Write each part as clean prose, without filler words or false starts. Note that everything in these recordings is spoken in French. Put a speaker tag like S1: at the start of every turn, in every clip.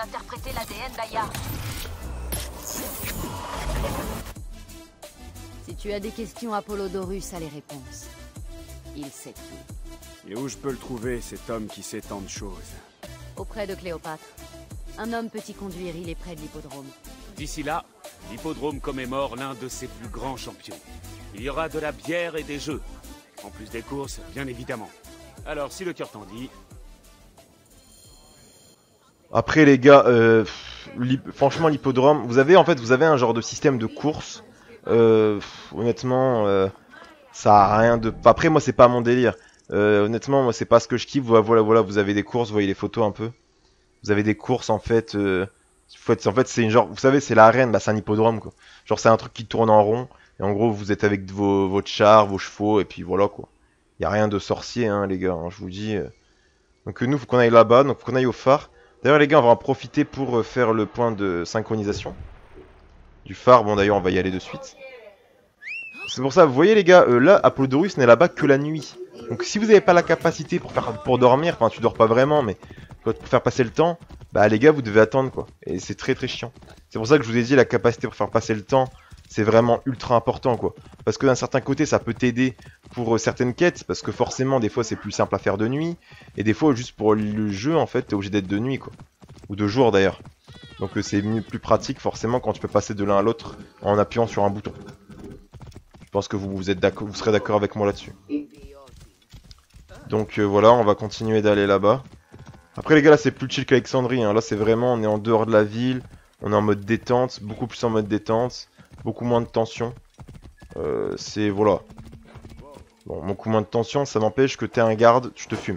S1: d'interpréter l'ADN d'Aya.
S2: Si tu as des questions, Apollodorus a les réponses. Il sait tout.
S3: Et où je peux le trouver, cet homme qui sait tant de choses?
S2: Auprès de Cléopâtre. Un homme peut y conduire, il est près de l'hippodrome.
S4: D'ici là, l'hippodrome commémore l'un de ses plus grands champions. Il y aura de la bière et des jeux. En plus des courses, bien évidemment. Alors, si le cœur t'en dit...
S5: Après les gars, franchement l'hippodrome, vous avez un genre de système de course. Honnêtement, ça a rien de... Après moi c'est pas mon délire. Honnêtement moi c'est pas ce que je kiffe. Voilà, vous avez des courses, vous voyez les photos un peu. Vous avez des courses en fait. C'est une genre, vous savez c'est l'arène, bah c'est un hippodrome quoi. Genre c'est un truc qui tourne en rond. Et en gros vous êtes avec votre char, vos chevaux et puis voilà quoi. Y a rien de sorcier hein les gars, hein, je vous dis. Donc nous faut qu'on aille là-bas, donc faut qu'on aille au phare. D'ailleurs les gars, on va en profiter pour faire le point de synchronisation du phare. Bon d'ailleurs, on va y aller de suite. C'est pour ça, vous voyez les gars, là, Apollodorus n'est là-bas que la nuit. Donc si vous n'avez pas la capacité pour dormir, enfin tu dors pas vraiment, mais pour faire passer le temps, bah les gars, vous devez attendre quoi. Et c'est très très chiant. C'est pour ça que je vous ai dit, la capacité pour faire passer le temps, c'est vraiment ultra important quoi. Parce que d'un certain côté, ça peut t'aider pour certaines quêtes, parce que forcément, des fois, c'est plus simple à faire de nuit. Et des fois, juste pour le jeu, en fait, t'es obligé d'être de nuit quoi. Ou de jour d'ailleurs. Donc c'est plus pratique forcément quand tu peux passer de l'un à l'autre en appuyant sur un bouton. Je pense que vous serez d'accord avec moi là-dessus. Donc voilà, on va continuer d'aller là-bas. Après les gars, là c'est plus chill qu'Alexandrie, hein. Là c'est vraiment, on est en dehors de la ville. On est en mode détente, beaucoup plus en mode détente. Beaucoup moins de tension. C'est... voilà. Bon, beaucoup moins de tension, ça n'empêche que t'es un garde, tu te fumes.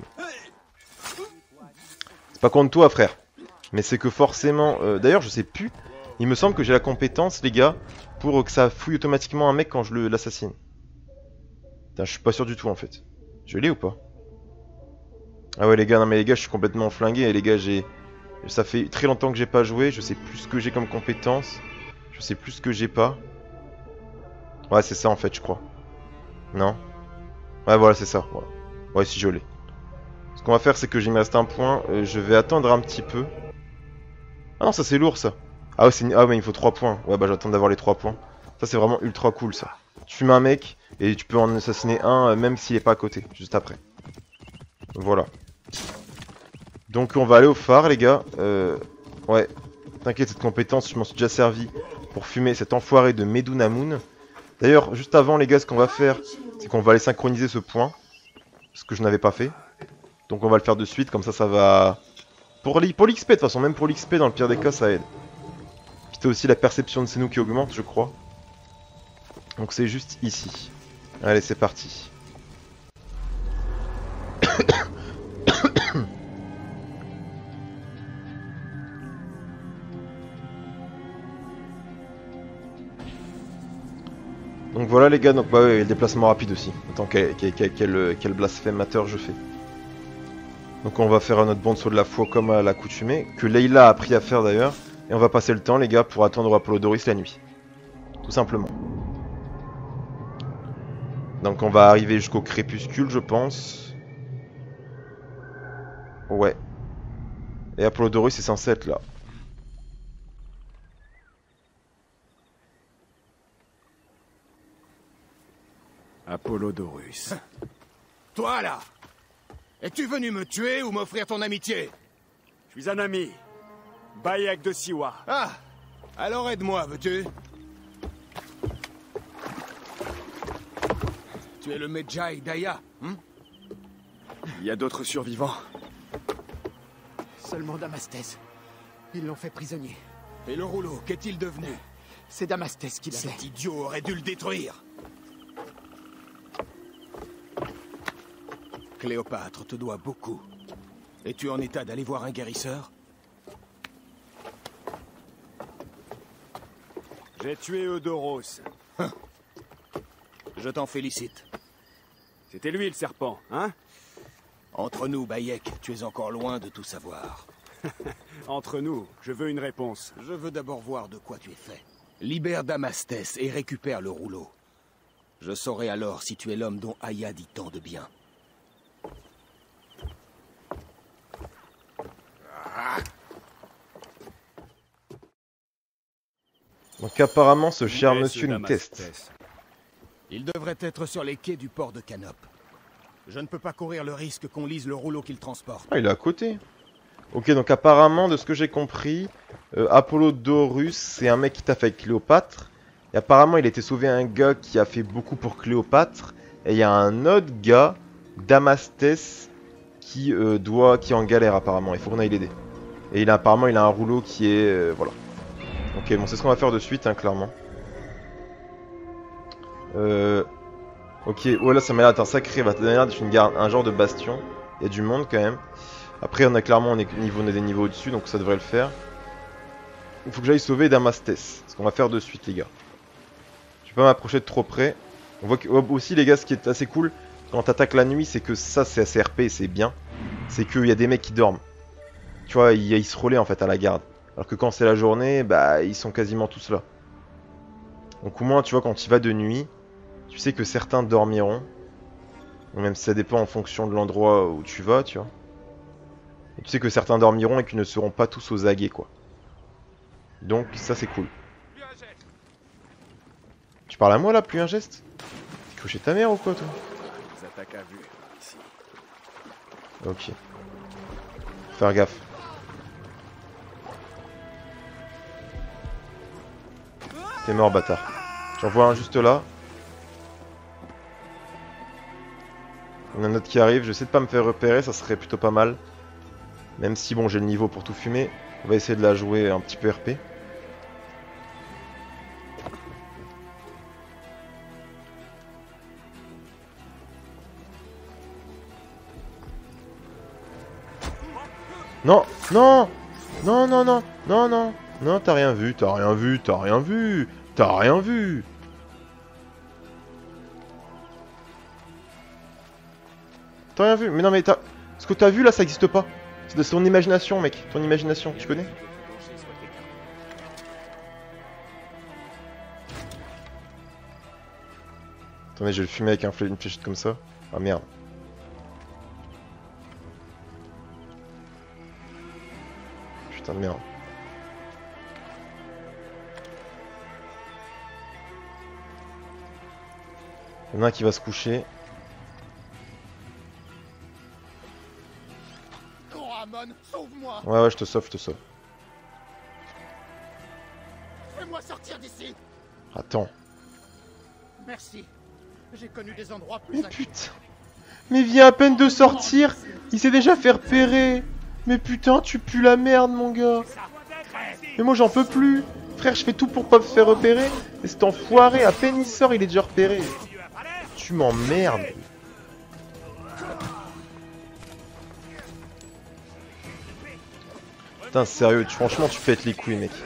S5: C'est pas contre toi frère. Mais c'est que forcément... D'ailleurs je sais plus. Il me semble que j'ai la compétence les gars pour que ça fouille automatiquement un mec quand je l'assassine. Putain je suis pas sûr du tout en fait. Je l'ai ou pas? Ah ouais les gars, non mais les gars je suis complètement flingué. Et les gars ça fait très longtemps que j'ai pas joué. Je sais plus ce que j'ai comme compétence. Je sais plus ce que j'ai pas. Ouais c'est ça en fait je crois. Non? Ouais voilà c'est ça. Voilà. Ouais si je l'ai. Ce qu'on va faire c'est que j'ai me reste un point. Je vais attendre un petit peu. Ah non ça c'est lourd ça. Ah ouais, il me faut 3 points. Ouais bah j'attends d'avoir les 3 points. Ça c'est vraiment ultra cool ça. Tu fumes un mec et tu peux en assassiner un même s'il est pas à côté. Juste après. Voilà. Donc on va aller au phare les gars. Ouais. T'inquiète cette compétence je m'en suis déjà servi pour fumer cet enfoiré de Medunamun. D'ailleurs juste avant les gars ce qu'on va faire c'est qu'on va aller synchroniser ce point. Ce que je n'avais pas fait. Donc on va le faire de suite comme ça va... Pour l'XP de toute façon, même pour l'XP dans le pire des cas ça aide. Puis t'as aussi la perception de Senou qui augmente je crois. Donc c'est juste ici. Allez c'est parti. Donc voilà les gars, donc bah ouais, le déplacement rapide aussi. Attends quel blasphémateur je fais. Donc on va faire notre bon saut de la foi comme à l'accoutumée, que Leila a appris à faire d'ailleurs. Et on va passer le temps les gars pour attendre Apollodorus la nuit. Tout simplement. Donc on va arriver jusqu'au crépuscule je pense. Ouais. Et Apollodorus est censé être là.
S3: Apollodorus.
S6: Toi là! Es-tu venu me tuer ou m'offrir ton amitié?
S3: Je suis un ami. Bayek de Siwa.
S6: Ah! Alors aide-moi, veux-tu? Tu es le Medjay d'Aya, hein?
S3: Il y a d'autres survivants.
S7: Seulement Damastès. Ils l'ont fait prisonnier.
S6: Et le rouleau, qu'est-il devenu?
S7: C'est Damastès qui l'avait.
S6: Cet idiot aurait dû le détruire. Cléopâtre te doit beaucoup. Es-tu en état d'aller voir un guérisseur?
S3: J'ai tué Eudoros.
S6: Je t'en félicite.
S3: C'était lui le serpent, hein?
S6: Entre nous, Bayek, tu es encore loin de tout savoir.
S3: Entre nous, je veux une réponse.
S6: Je veux d'abord voir de quoi tu es fait. Libère Damastès et récupère le rouleau. Je saurai alors si tu es l'homme dont Aya dit tant de bien.
S5: Donc apparemment ce cher
S4: Où est
S5: monsieur
S4: ce
S5: nous teste.
S4: Damastes?
S6: Il devrait être sur les quais du port de Canop. Je ne peux pas courir le risque qu'on lise le rouleau qu'il transporte.
S5: Ah, il est à côté. Ok, donc apparemment, de ce que j'ai compris, Apollodorus, c'est un mec qui t'a fait avec Cléopâtre. Et apparemment, il a été sauvé un gars qui a fait beaucoup pour Cléopâtre. Et il y a un autre gars, Damastes, qui est en galère apparemment. Il faut qu'on aille l'aider. Et apparemment, il a un rouleau qui est... voilà. Ok, bon, c'est ce qu'on va faire de suite, hein, clairement. Ok, oh là, ça m'a l'air d'être un sacré... Ça m'a l'air d'être un genre de bastion. Il y a du monde quand même. Après, on est des niveaux au-dessus, donc ça devrait le faire. Il faut que j'aille sauver Damastes. C'est ce qu'on va faire de suite, les gars. Je vais pas m'approcher de trop près. On voit aussi, les gars, ce qui est assez cool, quand t'attaques la nuit, c'est que ça, c'est assez RP et c'est bien. C'est qu'il y a des mecs qui dorment. Tu vois, ils se relaient en fait à la garde. Alors que quand c'est la journée, bah, ils sont quasiment tous là. Donc au moins, tu vois, quand tu vas de nuit, tu sais que certains dormiront. Même si ça dépend en fonction de l'endroit où tu vas, tu vois. Et tu sais que certains dormiront et qu'ils ne seront pas tous aux aguets, quoi. Donc ça, c'est cool. Tu parles à moi là, plus un geste? T'es cru chez ta mère ou quoi, toi?
S6: Les attaques à vue, ici.
S5: Ok. Faut faire gaffe. T'es mort, bâtard. J'en vois un juste là. Il y en a un autre qui arrive. Je sais de pas me faire repérer, ça serait plutôt pas mal. Même si, bon, j'ai le niveau pour tout fumer. On va essayer de la jouer un petit peu RP. Non, non, non, non, non, non, non, non, t'as rien vu, t'as rien vu, t'as rien vu, t'as rien vu. T'as rien vu, mais non mais t'as... Ce que t'as vu là, ça existe pas. C'est de ton imagination, mec, ton imagination, tu connais? Attendez, je vais le fumer avec une fléchette comme ça. Ah merde. Putain de merde. Il y en a un qui va se coucher.
S7: Koramon, sauve-moi!
S5: Ouais, ouais, je te sauve, je te sauve.
S7: Fais-moi sortir d'ici!
S5: Attends.
S7: Merci. J'ai connu des endroits plus
S5: Mais
S7: inquiétants.
S5: putain. Mais vient à peine de sortir, il s'est déjà fait repérer. Mais putain, tu pues la merde, mon gars. Mais moi, j'en peux plus. Frère, je fais tout pour pas me faire repérer. Et cet enfoiré, à peine il sort, il est déjà repéré. Tu m'emmerdes. Putain, sérieux, franchement, tu pètes les couilles, mec.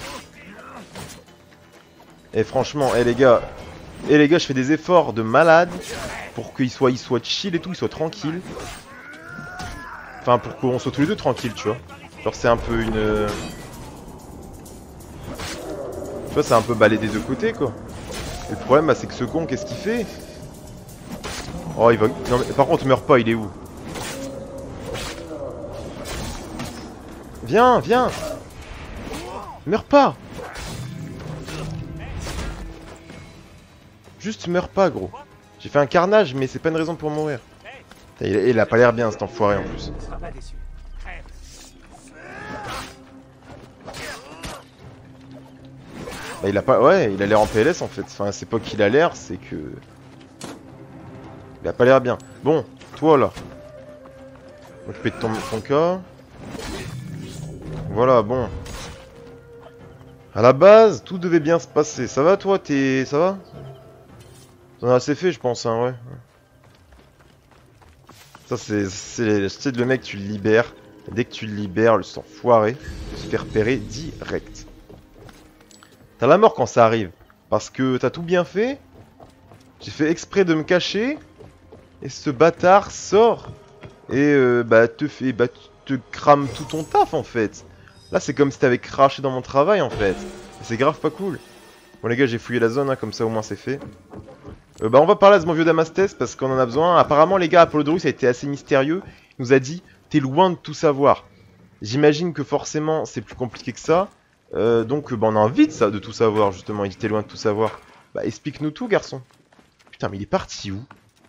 S5: Et franchement, les gars, je fais des efforts de malade pour qu'il soit chill et tout, il soit tranquille. Enfin, pour qu'on soit tous les deux tranquilles, tu vois. Genre, c'est un peu une... Tu vois, c'est un peu baladé des deux côtés, quoi. Et le problème, bah, c'est que ce con, qu'est-ce qu'il fait? Oh, il va... Non, mais par contre, meurs pas, il est où? Viens, viens! Meurs pas! Juste meurs pas, gros. J'ai fait un carnage, mais c'est pas une raison pour mourir. Il a pas l'air bien, cet enfoiré, en plus. Bah, il a pas... Ouais, il a l'air en PLS, en fait. Enfin, c'est pas qu'il a l'air, c'est que... Il a pas l'air bien. Bon, toi, là. M'occuper de ton cas. Voilà, bon. À la base, tout devait bien se passer. Ça va, toi? Ça va? T'en as assez fait, je pense, hein, ouais. Ça, c'est le mec, tu le libères. Dès que tu le libères, le sang foiré, il se fait repérer direct. T'as la mort quand ça arrive. Parce que t'as tout bien fait. J'ai fait exprès de me cacher. Et ce bâtard sort. Et te crame tout ton taf, en fait. Là, c'est comme si t'avais craché dans mon travail, en fait. C'est grave pas cool. Bon, les gars, j'ai fouillé la zone, hein, comme ça, au moins, c'est fait. Bah, on va parler à ce bon vieux Damastes, parce qu'on en a besoin. Apparemment, les gars, Apollodorus a été assez mystérieux. Il nous a dit, t'es loin de tout savoir. J'imagine que forcément, c'est plus compliqué que ça. Donc bah, on a envie de tout savoir justement, il était loin de tout savoir. Bah explique-nous tout garçon. Putain mais il est parti où?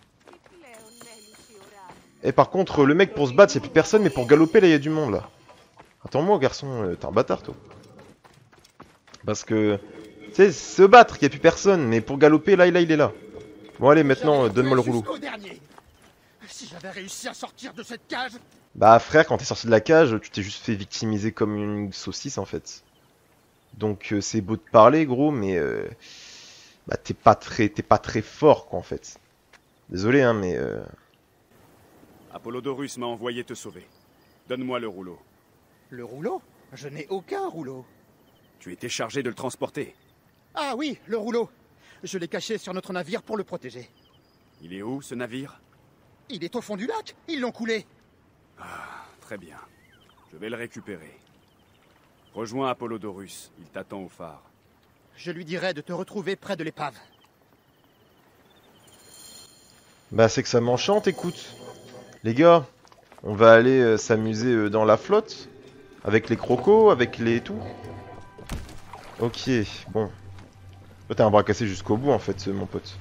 S5: Et par contre le mec pour se battre y'a plus personne, mais pour galoper là y'a du monde là. Attends-moi garçon, t'es un bâtard toi. Parce que, tu sais, se battre y'a plus personne, mais pour galoper là il est là. Bon allez maintenant donne-moi le rouleau.
S7: Si j'avais réussi à sortir de cette cage.
S5: Bah frère, quand t'es sorti de la cage, tu t'es juste fait victimiser comme une saucisse en fait. Donc c'est beau de parler gros, mais bah t'es pas très fort quoi en fait. Désolé hein mais
S3: Apollodorus m'a envoyé te sauver. Donne-moi le rouleau.
S7: Le rouleau? Je n'ai aucun rouleau.
S3: Tu étais chargé de le transporter.
S7: Ah oui, le rouleau. Je l'ai caché sur notre navire pour le protéger.
S3: Il est où ce navire?
S7: Il est au fond du lac. Ils l'ont coulé.
S3: Ah, très bien. Je vais le récupérer. Rejoins Apollodorus, il t'attend au phare.
S7: Je lui dirai de te retrouver près de l'épave.
S5: bah c'est que ça m'enchante, écoute. Les gars, on va aller s'amuser dans la flotte. Avec les crocos, avec les tout. Ok, bon. Toi t'as un bras cassé jusqu'au bout en fait, mon pote.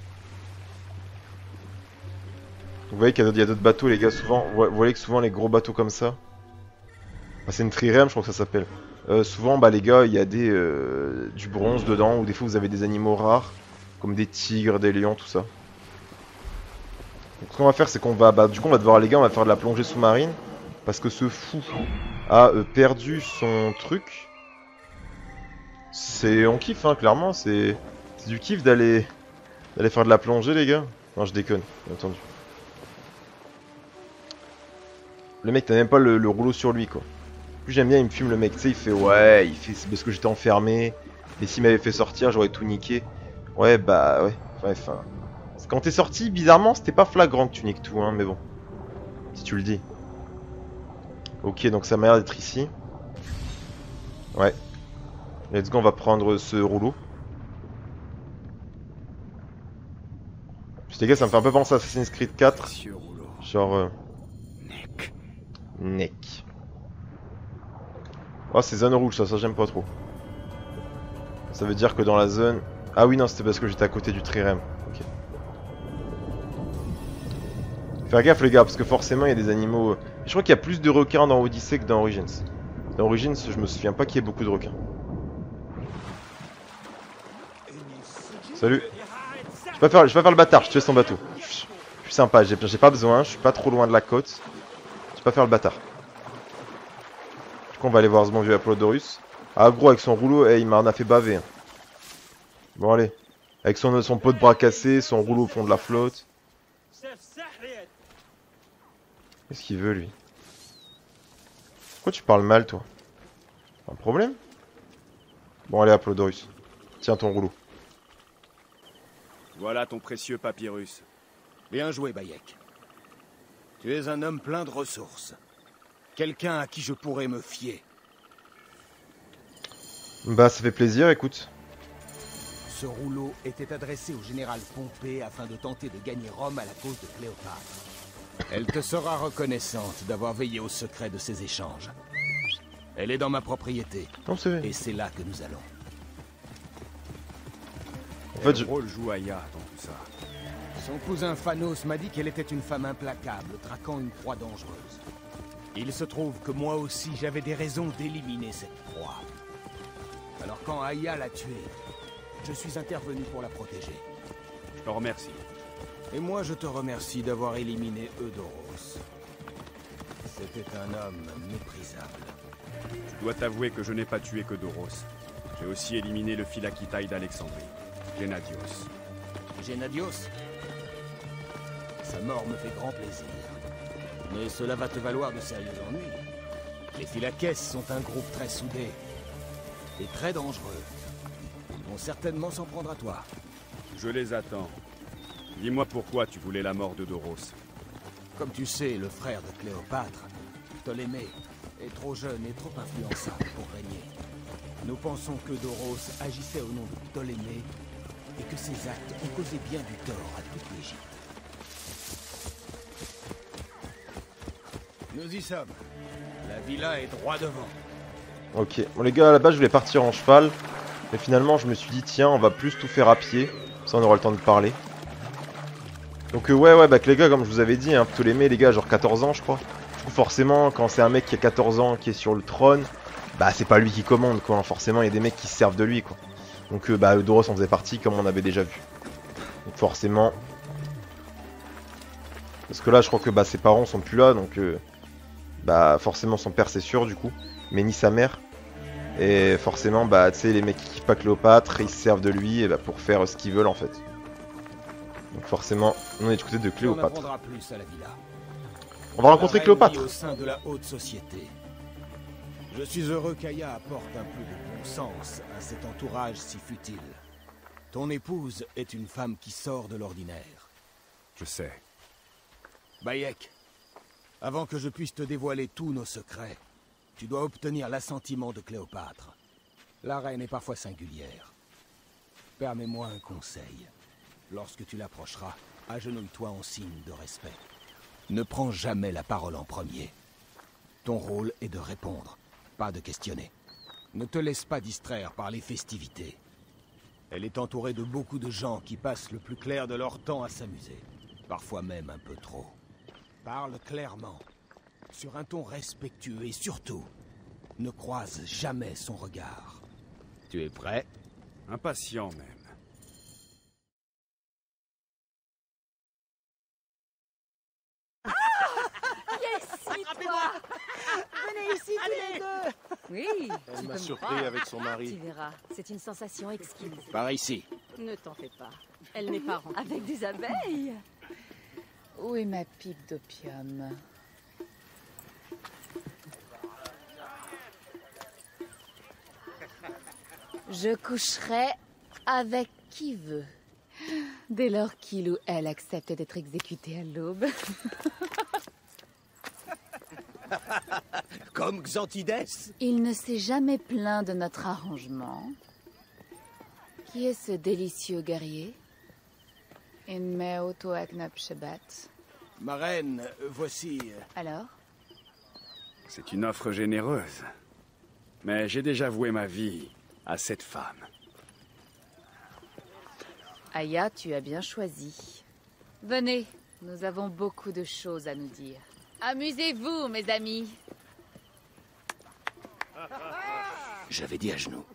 S5: Vous voyez qu'il y a d'autres bateaux les gars, souvent. Vous voyez que souvent les gros bateaux comme ça. Bah, c'est une trirème je crois que ça s'appelle. Souvent bah les gars il y a du bronze dedans, ou des fois vous avez des animaux rares. Comme des tigres, des lions, tout ça. Donc ce qu'on va faire c'est qu'on va, du coup on va devoir les gars, on va faire de la plongée sous-marine. Parce que ce fou a perdu son truc. On kiffe hein, clairement, c'est du kiff d'aller faire de la plongée les gars. Non je déconne, bien entendu. Le mec t'as même pas le rouleau sur lui quoi. Plus j'aime bien il me fume le mec, tu sais il fait ouais, c'est parce que j'étais enfermé. Et s'il m'avait fait sortir j'aurais tout niqué. Ouais bah ouais, bref. Hein. Quand t'es sorti bizarrement c'était pas flagrant que tu niques tout hein, mais bon. Si tu le dis. Ok donc ça m'a l'air d'être ici. Ouais. Let's go on va prendre ce rouleau. Puis les gars ça me fait un peu penser à Assassin's Creed 4. Genre Neck. Oh c'est zone rouge ça j'aime pas trop. Ça veut dire que dans la zone... Ah oui non c'était parce que j'étais à côté du trirème. Ok. Faire gaffe les gars parce que forcément il y a des animaux... Je crois qu'il y a plus de requins dans Odyssey que dans Origins. Dans Origins je me souviens pas qu'il y ait beaucoup de requins. Salut. Je vais pas faire le bâtard, je te laisse ton bateau. Je suis sympa, j'ai pas besoin, je suis pas trop loin de la côte. Je vais pas faire le bâtard. Du coup on va aller voir ce bon vieux Apollodorus. Ah gros avec son rouleau, il m'en a fait baver. Hein. Bon allez. Avec son pot de bras cassé, son rouleau au fond de la flotte. Qu'est-ce qu'il veut lui? Pourquoi tu parles mal toi? Un problème? Bon allez Apollodorus. Tiens ton rouleau.
S3: Voilà ton précieux papyrus.
S6: Bien joué, Bayek. Tu es un homme plein de ressources. Quelqu'un à qui je pourrais me fier.
S5: Bah ça fait plaisir, écoute.
S6: Ce rouleau était adressé au général Pompée afin de tenter de gagner Rome à la cause de Cléopâtre. Elle te sera reconnaissante d'avoir veillé au secret de ces échanges. Elle est dans ma propriété.
S5: Non, c'est vrai.
S6: Et c'est là que nous allons.
S5: En fait,
S3: Quel rôle joue Aya dans tout ça?
S6: Son cousin Phanos m'a dit qu'elle était une femme implacable, traquant une proie dangereuse. Il se trouve que moi aussi j'avais des raisons d'éliminer cette proie. Alors quand Aya l'a tuée, je suis intervenu pour la protéger.
S3: Je te remercie.
S6: Et moi je te remercie d'avoir éliminé Eudoros. C'était un homme méprisable.
S3: Je dois t'avouer que je n'ai pas tué que Doros. J'ai aussi éliminé le Philakitaï d'Alexandrie, Gennadios.
S6: Gennadios? Sa mort me fait grand plaisir. Mais cela va te valoir de sérieux ennuis. Les Philakès sont un groupe très soudé. Et très dangereux. Ils vont certainement s'en prendre à toi.
S3: Je les attends. Dis-moi pourquoi tu voulais la mort de Doros.
S6: Comme tu sais, le frère de Cléopâtre, Ptolémée, est trop jeune et trop influençable pour régner. Nous pensons que Doros agissait au nom de Ptolémée et que ses actes ont causé bien du tort à toute l'Égypte. Nous y sommes. La villa est droit devant.
S5: Ok, bon les gars, à la base je voulais partir en cheval, mais finalement je me suis dit tiens, on va plus tout faire à pied, ça on aura le temps de parler. Donc ouais, bah que les gars, comme je vous avais dit, hein, Ptolémée, les gars, genre 14 ans je crois. Du coup forcément, quand c'est un mec qui a 14 ans qui est sur le trône, bah c'est pas lui qui commande quoi, hein. Forcément il y a des mecs qui se servent de lui quoi. Donc bah Eudoros en faisait partie comme on avait déjà vu. Donc forcément... Parce que là je crois que bah ses parents sont plus là, donc bah forcément son père c'est sûr du coup, mais ni sa mère. Et forcément bah tu sais les mecs qui kiffent pas Cléopâtre, ils se servent de lui et, bah, pour faire ce qu'ils veulent en fait. Donc forcément on est du côté de Cléopâtre. On va rencontrer Cléopâtre.
S6: Au sein de la haute société. Je suis heureux qu'Aya apporte un peu de bon sens à cet entourage si futile. Ton épouse est une femme qui sort de l'ordinaire.
S3: Je sais.
S6: Bayek, avant que je puisse te dévoiler tous nos secrets, tu dois obtenir l'assentiment de Cléopâtre. La reine est parfois singulière. Permets-moi un conseil. Lorsque tu l'approcheras, agenouille-toi en signe de respect. Ne prends jamais la parole en premier. Ton rôle est de répondre, pas de questionner. Ne te laisse pas distraire par les festivités. Elle est entourée de beaucoup de gens qui passent le plus clair de leur temps à s'amuser. Parfois même un peu trop. Parle clairement, sur un ton respectueux et surtout, ne croise jamais son regard. Tu es prêt?
S3: Impatient même.
S2: Venez ici tous les deux. Oui,
S1: Elle m'a surpris avec son mari.
S2: Tu verras, c'est une sensation exquise.
S6: Par ici.
S2: Ne t'en fais pas. Elle n'est pas ronde. Avec des abeilles.
S8: Où est ma pipe d'opium? Je coucherai avec qui veut, dès lors qu'il ou elle accepte d'être exécuté à l'aube.
S6: Comme Xantides?
S8: Il ne s'est jamais plaint de notre arrangement. Qui est ce délicieux guerrier?
S6: Ma reine, voici...
S8: Alors?
S3: C'est une offre généreuse. Mais j'ai déjà voué ma vie à cette femme.
S8: Aya, tu as bien choisi. Venez, nous avons beaucoup de choses à nous dire. Amusez-vous, mes amis.
S6: J'avais dit à genoux.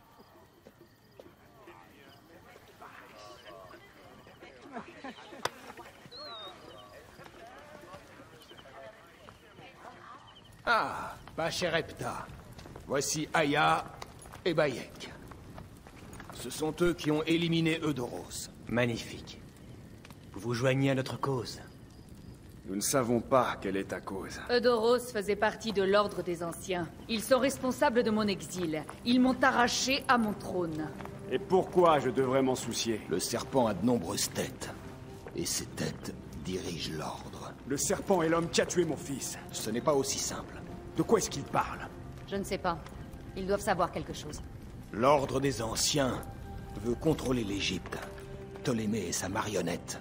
S6: Ah, Pachérepta. Voici Aya et Bayek. Ce sont eux qui ont éliminé Eudoros.
S9: Magnifique. Vous vous joignez à notre cause.
S3: Nous ne savons pas quelle est ta cause.
S8: Eudoros faisait partie de l'ordre des anciens. Ils sont responsables de mon exil. Ils m'ont arraché à mon trône.
S3: Et pourquoi je devrais m'en soucier?
S6: Le serpent a de nombreuses têtes. Et ces têtes dirigent l'ordre.
S3: Le serpent est l'homme qui a tué mon fils.
S6: Ce n'est pas aussi simple.
S3: De quoi est-ce qu'il parle?
S8: Je ne sais pas. Ils doivent savoir quelque chose.
S6: L'ordre des anciens veut contrôler l'Égypte. Ptolémée est sa marionnette.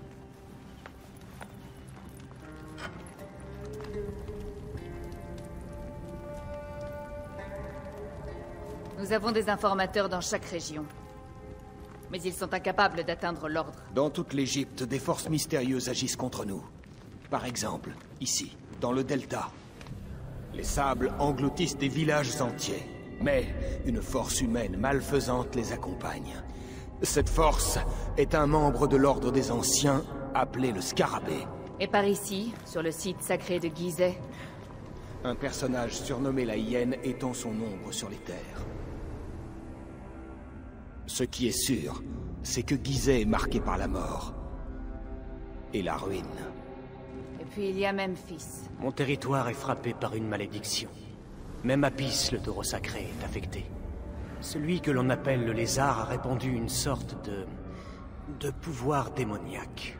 S8: Nous avons des informateurs dans chaque région. Mais ils sont incapables d'atteindre l'ordre.
S6: Dans toute l'Égypte, des forces mystérieuses agissent contre nous. Par exemple, ici, dans le delta. Les sables engloutissent des villages entiers. Mais une force humaine malfaisante les accompagne. Cette force est un membre de l'ordre des anciens, appelé le Scarabée.
S8: Et par ici, sur le site sacré de Gizeh,
S6: un personnage surnommé la Hyène étend son ombre sur les terres. Ce qui est sûr, c'est que Gizeh est marqué par la mort. Et la ruine.
S8: Et puis il y a Memphis.
S9: Mon territoire est frappé par une malédiction. Même Apis, le taureau sacré, est affecté. Celui que l'on appelle le lézard a répandu une sorte de pouvoir démoniaque.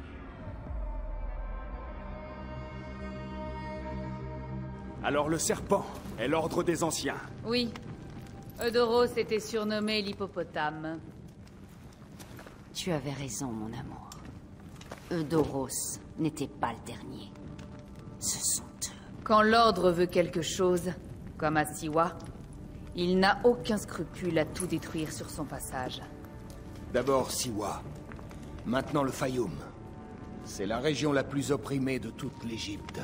S3: Alors le serpent est l'ordre des anciens.
S8: Oui. Eudoros était surnommé l'hippopotame.
S2: Tu avais raison, mon amour. Eudoros n'était pas le dernier. Ce sont eux.
S8: Quand l'ordre veut quelque chose, comme à Siwa, Il n'a aucun scrupule à tout détruire sur son passage.
S6: D'abord Siwa, maintenant le Fayoum. C'est la région la plus opprimée de toute l'Égypte.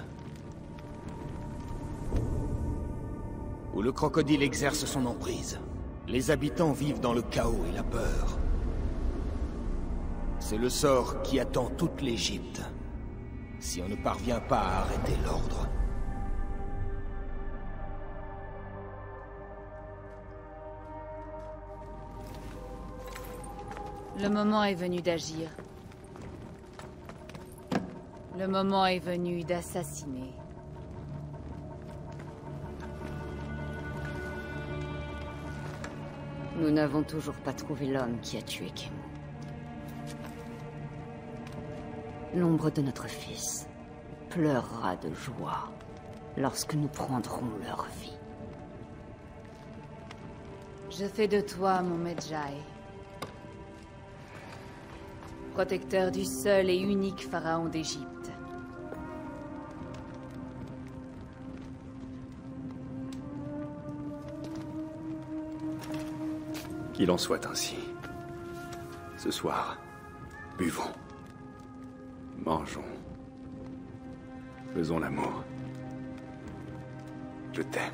S6: Où le crocodile exerce son emprise. Les habitants vivent dans le chaos et la peur. C'est le sort qui attend toute l'Égypte, si on ne parvient pas à arrêter l'ordre.
S8: Le moment est venu d'agir. Le moment est venu d'assassiner.
S2: Nous n'avons toujours pas trouvé l'homme qui a tué Kemu. L'ombre de notre fils pleurera de joie lorsque nous prendrons leur vie.
S8: Je fais de toi mon Medjay. Protecteur du seul et unique pharaon d'Égypte.
S3: Qu'il en soit ainsi. Ce soir, buvons. Mangeons. Faisons l'amour. Je t'aime.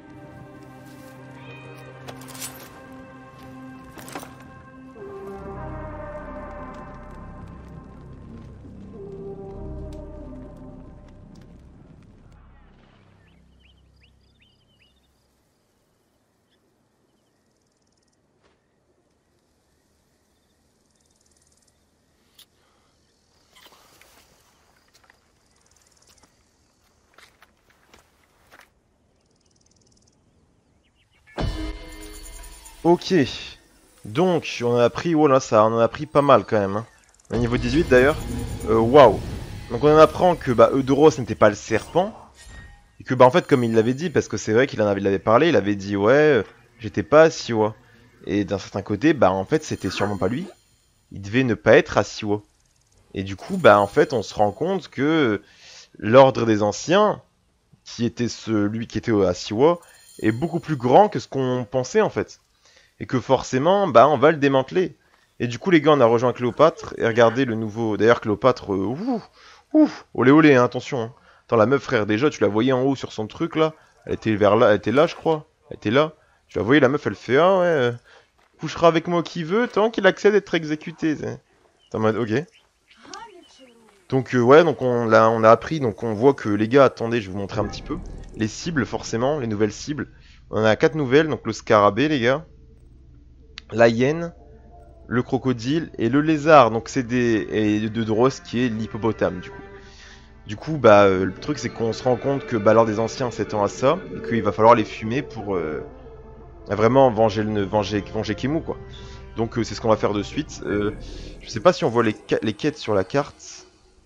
S5: Ok, donc on a appris, voilà, ça, on en a appris pas mal quand même. Hein. Au niveau 18 d'ailleurs, waouh. Donc on en apprend que Eudoros n'était pas le serpent. Et que en fait comme il l'avait dit, parce que c'est vrai qu'il avait parlé, il avait dit ouais, j'étais pas à Siwa. Et d'un certain côté, en fait c'était sûrement pas lui. Il devait ne pas être à Siwa. Et du coup, en fait on se rend compte que l'ordre des anciens, qui était celui qui était à Siwa, est beaucoup plus grand que ce qu'on pensait en fait. Et que forcément, on va le démanteler. Et du coup, les gars, on a rejoint Cléopâtre. Et regardez le nouveau... D'ailleurs, Cléopâtre... olé olé, hein, attention. Hein. Attends, la meuf, frère, déjà, tu la voyais en haut sur son truc, là. Elle était vers là, elle était là, je crois. Elle était là. Tu la voyais, la meuf, elle fait... Ah, ouais, couchera avec moi qui veut, tant qu'il accède à être exécuté. T'es en mode, ok. Donc, ouais, donc on a appris. Donc, on voit que, les gars, attendez, je vais vous montrer un petit peu. Les cibles, forcément, les nouvelles cibles. On a 4 nouvelles, donc le scarabée, les gars. La hyène, le crocodile et le lézard. Donc c'est et Eudoros qui est l'hippopotame du coup. Du coup le truc c'est qu'on se rend compte que l'ordre des anciens s'étend à ça et qu'il va falloir les fumer pour vraiment venger Kemu quoi. Donc c'est ce qu'on va faire de suite. Je sais pas si on voit les quêtes sur la carte.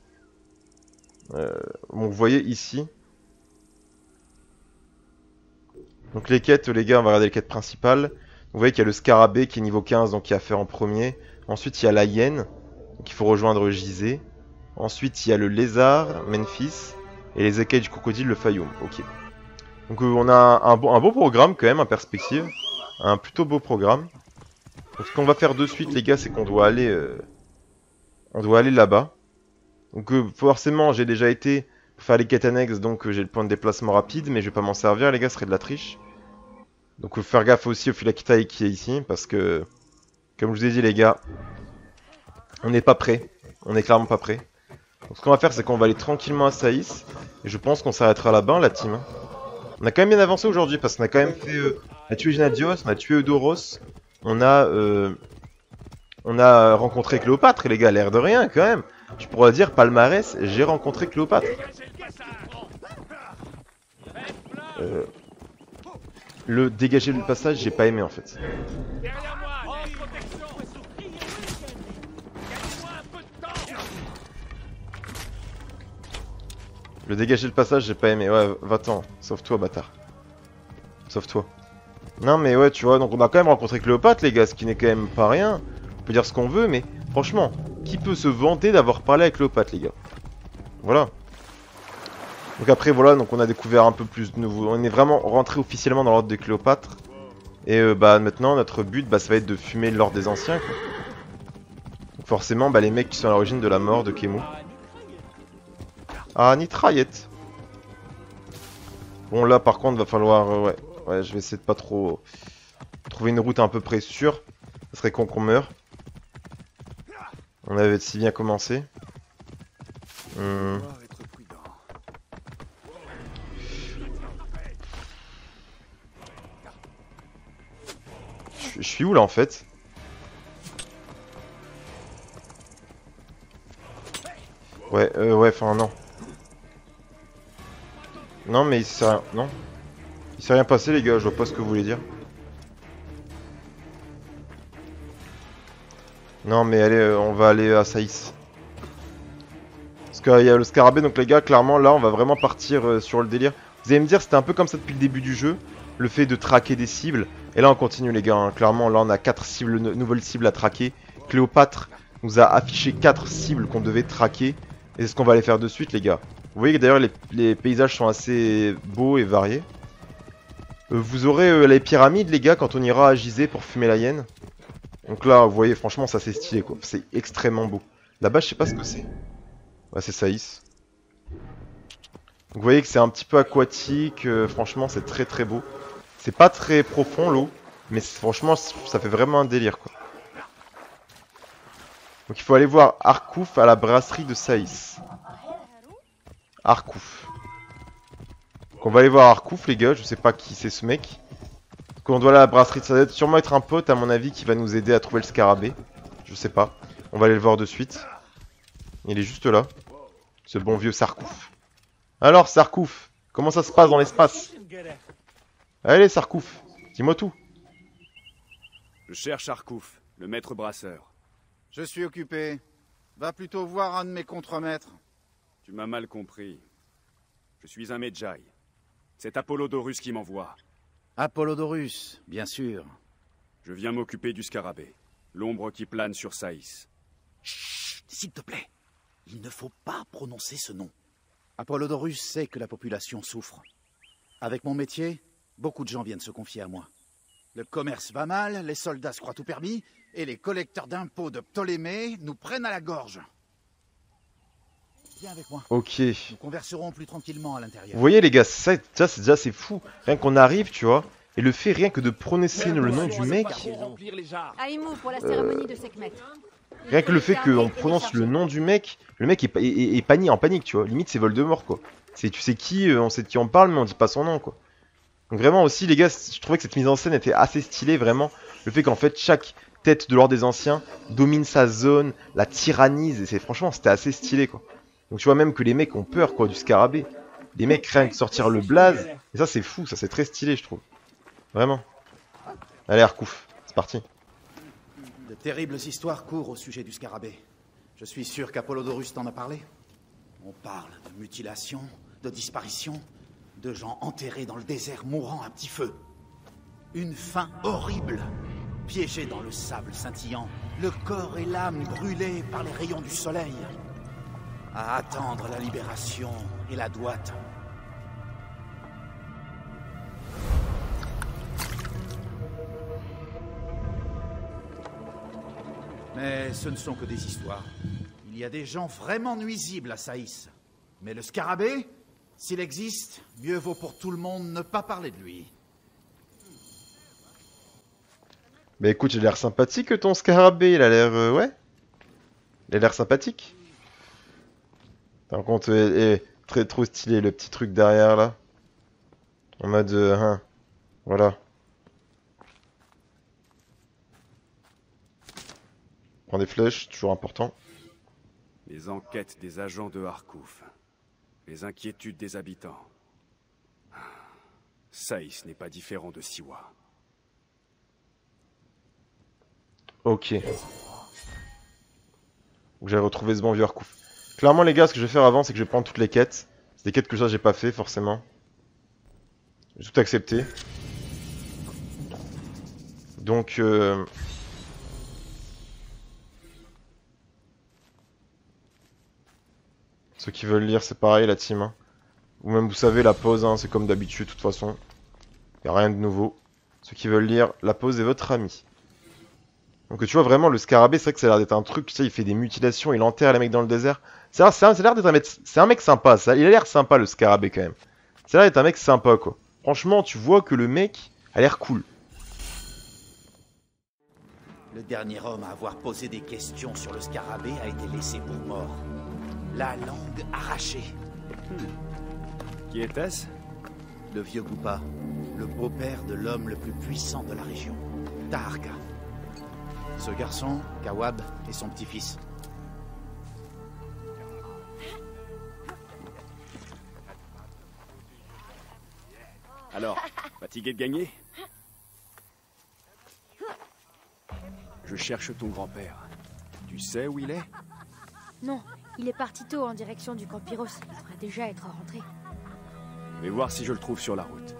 S5: Vous voyez ici. Donc les quêtes les gars, on va regarder les quêtes principales. Vous voyez qu'il y a le scarabée qui est niveau 15, donc qui a à faire en premier. Ensuite, il y a la hyène, donc il faut rejoindre Gizeh. Ensuite, il y a le lézard, Memphis. Et les écailles du crocodile, le Fayoum. Ok. Donc on a un beau programme quand même, en perspective. Un plutôt beau programme. Donc ce qu'on va faire de suite, les gars, c'est qu'on doit aller... là-bas. Donc forcément, j'ai déjà été pour faire les quêtes annexes, donc j'ai le point de déplacement rapide, mais je vais pas m'en servir, les gars, ce serait de la triche. Donc faut faire gaffe aussi au Phylakitai qui est ici, parce que, comme je vous ai dit les gars, on n'est pas prêt, on est clairement pas prêt. Donc ce qu'on va faire c'est qu'on va aller tranquillement à Saïs, et je pense qu'on s'arrêtera là-bas la team. On a quand même bien avancé aujourd'hui, parce qu'on a quand même fait, on a tué Gennadios, on a tué Eudoros, on a rencontré Cléopâtre, et les gars, l'air de rien quand même. Je pourrais dire palmarès, j'ai rencontré Cléopâtre. Le dégager le passage, j'ai pas aimé en fait. Le dégager le passage, j'ai pas aimé. Ouais, va-t'en. Sauve-toi, bâtard. Sauve-toi. Non, mais ouais, tu vois, donc on a quand même rencontré Cléopâtre, les gars, ce qui n'est quand même pas rien. On peut dire ce qu'on veut, mais franchement, qui peut se vanter d'avoir parlé avec Cléopâtre, les gars? Voilà. Donc après voilà, donc on a découvert un peu plus de nouveaux. On est vraiment rentré officiellement dans l'ordre de Cléopâtre. Et bah maintenant notre but bah, ça va être de fumer l'ordre des anciens quoi. Donc, forcément bah, les mecs qui sont à l'origine de la mort de Kemu. Ah Nitraillette. Bon là par contre va falloir ouais je vais essayer de pas trop trouver une route à peu près sûre. Ça serait con qu'on meure. On avait si bien commencé. Je suis où là en fait? Ouais, enfin non. Non mais il s'est rien... Non. Il s'est rien passé les gars, je vois pas ce que vous voulez dire. Non mais allez, on va aller à Saïs. Parce qu'il y a le scarabée, donc les gars, clairement là on va vraiment partir sur le délire. Vous allez me dire c'était un peu comme ça depuis le début du jeu, le fait de traquer des cibles. Et là on continue les gars, hein. Clairement là on a 4 cibles, nouvelles cibles à traquer. Cléopâtre nous a affiché 4 cibles qu'on devait traquer. Et c'est ce qu'on va aller faire de suite les gars. Vous voyez que d'ailleurs les paysages sont assez beaux et variés. Vous aurez les pyramides les gars quand on ira à Gizeh pour fumer la hyène. Donc là vous voyez franchement ça c'est stylé quoi, c'est extrêmement beau. Là-bas je sais pas ce que c'est. Ouais c'est Saïs. Donc vous voyez que c'est un petit peu aquatique, franchement c'est très très beau. C'est pas très profond l'eau, mais franchement ça fait vraiment un délire quoi. Donc il faut aller voir Arkouf à la brasserie de Saïs. Arkouf. Donc on va aller voir Arkouf les gars, je sais pas qui c'est ce mec. Donc on doit aller à la brasserie, ça doit sûrement être un pote à mon avis qui va nous aider à trouver le scarabée. Je sais pas, on va aller le voir de suite. Il est juste là, ce bon vieux Sarkouf. Alors Sarkouf, comment ça se passe dans l'espace? Allez Sarkouf, dis-moi tout.
S3: Je cherche Arkouf, le maître brasseur.
S7: Je suis occupé. Va plutôt voir un de mes contremaîtres.
S3: Tu m'as mal compris. Je suis un Medjay. C'est Apollodorus qui m'envoie.
S7: Apollodorus, bien sûr.
S3: Je viens m'occuper du scarabée, l'ombre qui plane sur Saïs.
S6: Chut, s'il te plaît. Il ne faut pas prononcer ce nom. Apollodorus sait que la population souffre. Avec mon métier, beaucoup de gens viennent se confier à moi. Le commerce va mal, les soldats se croient tout permis, et les collecteurs d'impôts de Ptolémée nous prennent à la gorge. Viens avec moi.
S5: Ok.
S6: Nous converserons plus tranquillement à l'intérieur.
S5: Vous voyez les gars, ça c'est déjà c'est fou. Rien qu'on arrive, tu vois, et le fait rien que de prononcer le nom du mec.
S10: Aïmou pour la cérémonie de Sekhmet.
S5: Rien que le fait qu'on prononce le nom du mec, le mec est en panique, tu vois. Limite c'est Voldemort quoi. Tu sais qui, on sait de qui on parle, mais on dit pas son nom quoi. Donc vraiment aussi les gars, je trouvais que cette mise en scène était assez stylée vraiment. Le fait qu'en fait chaque tête de l'ordre des anciens domine sa zone, la tyrannise, et franchement c'était assez stylé quoi. Donc tu vois même que les mecs ont peur quoi du scarabée. Les mecs rien que sortir le blaze, et ça c'est fou, ça c'est très stylé je trouve. Vraiment. Allez Arkouf, c'est parti.
S6: De terribles histoires courent au sujet du scarabée. Je suis sûr qu'Apollodorus t'en a parlé. On parle de mutilation, de disparition, de gens enterrés dans le désert mourant à petit feu. Une fin horrible, piégés dans le sable scintillant, le corps et l'âme brûlés par les rayons du soleil. À attendre la libération et la droite. Mais ce ne sont que des histoires. Il y a des gens vraiment nuisibles à Saïs. Mais le scarabée, s'il existe, mieux vaut pour tout le monde ne pas parler de lui.
S5: Bah écoute, il a l'air sympathique ton scarabée, il a l'air... ouais. Il a l'air sympathique. Par contre, très trop stylé le petit truc derrière là. En mode... voilà. Prends des flèches, toujours important.
S3: Les enquêtes des agents de Arkouf. Les inquiétudes des habitants. Saïs n'est pas différent de Siwa.
S5: Ok. J'ai retrouvé ce bon vieux Arkouf. Clairement les gars, ce que je vais faire avant, c'est que je vais prendre toutes les quêtes. C'est des quêtes que ça j'ai pas fait forcément. J'ai tout accepté. Donc ceux qui veulent lire, c'est pareil la team. Hein. Ou même vous savez la pause, hein, c'est comme d'habitude de toute façon. Y a rien de nouveau. Ceux qui veulent lire, la pause est votre ami. Donc tu vois vraiment le scarabée, c'est vrai que ça a l'air d'être un truc, tu sais, il fait des mutilations, il enterre les mecs dans le désert. Ça a l'air d'être un mec, c'est un mec sympa, ça. Il a l'air sympa le scarabée quand même. Ça a l'air d'être un mec sympa quoi. Franchement, tu vois que le mec a l'air cool.
S6: Le dernier homme à avoir posé des questions sur le scarabée a été laissé pour mort. La langue arrachée.
S3: Qui était-ce?
S6: Le vieux Goupa, le beau-père de l'homme le plus puissant de la région, Taharka. Ce garçon, Kawab, est son petit-fils.
S3: Alors, fatigué de gagner? Je cherche ton grand-père. Tu sais où il est?
S10: Non, il est parti tôt en direction du camp Pyros. Il devrait déjà être rentré.
S3: Je vais voir si je le trouve sur la route.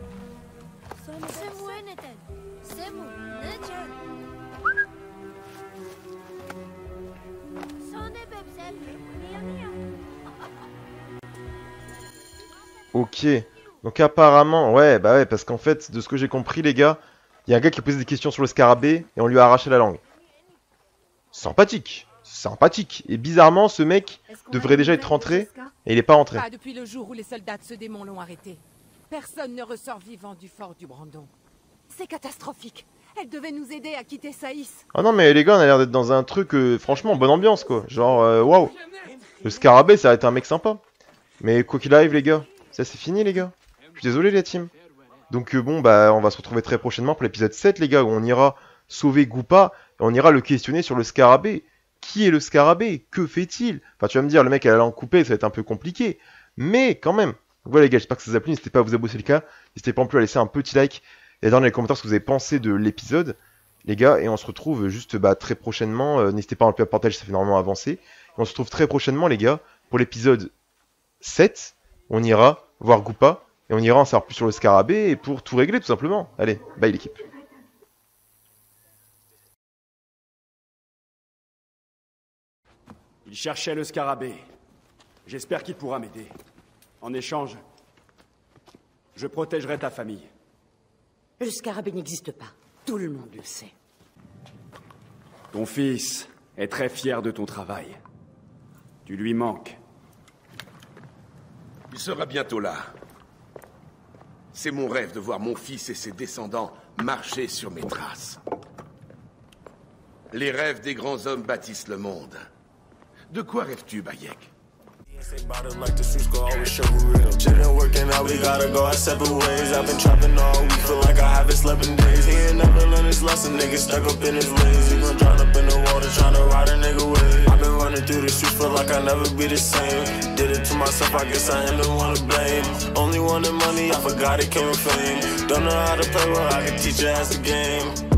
S5: Ok. Donc apparemment, ouais, bah ouais, parce qu'en fait, de ce que j'ai compris, les gars, il y a un gars qui a posé des questions sur le scarabée et on lui a arraché la langue. Sympathique. Sympathique. Et bizarrement, ce mec devrait déjà être rentré et il est pas rentré.
S11: Pas depuis le jour où les soldats de ce démon l'ont arrêté. Personne ne ressort vivant du fort du Brandon. C'est catastrophique. Elle devait nous aider à quitter Saïs.
S5: Ah non, mais les gars, on a l'air d'être dans un truc, franchement, bonne ambiance, quoi. Genre, waouh. Le scarabée, ça va être un mec sympa. Mais quoi qu'il arrive, les gars, ça c'est fini, les gars. Je suis désolé, la team. Donc bon, bah, on va se retrouver très prochainement pour l'épisode 7, les gars, où on ira sauver Goupa et on ira le questionner sur le scarabée. Qui est le scarabée? Que fait-il? Enfin, tu vas me dire, le mec a la langue coupée, ça va être un peu compliqué. Mais quand même. Donc voilà, les gars, j'espère que ça vous a plu. N'hésitez pas à vous abonner si c'est le cas. N'hésitez pas non plus à laisser un petit like et à dire dans les commentaires ce que vous avez pensé de l'épisode, les gars. Et on se retrouve juste très prochainement. N'hésitez pas à le partager, ça fait énormément avancer. Et on se retrouve très prochainement, les gars, pour l'épisode 7. On ira voir Goupa. Et on ira en savoir plus sur le scarabée et pour tout régler tout simplement. Allez, bye l'équipe.
S3: Il cherchait le scarabée. J'espère qu'il pourra m'aider. En échange, je protégerai ta famille.
S2: Le scarabée n'existe pas. Tout le monde le sait.
S3: Ton fils est très fier de ton travail. Tu lui manques.
S12: Il sera bientôt là. C'est mon rêve de voir mon fils et ses descendants marcher sur mes traces. Les rêves des grands hommes bâtissent le monde. De quoi rêves-tu, Bayek?
S13: Like the streets go always show who real. Shit ain't working out, we gotta go our separate ways. I've been trapping all week, feel like I haven't slept in days. He ain't never learned his lesson, nigga stuck up in his ways. He gon' drown up in the water, tryna ride a nigga wave. I've been running through the streets, feel like I'll never be the same. Did it to myself, I guess I am the one to blame. Only wanted money, I forgot it came with fame. Don't know how to play, well I can teach you as a game.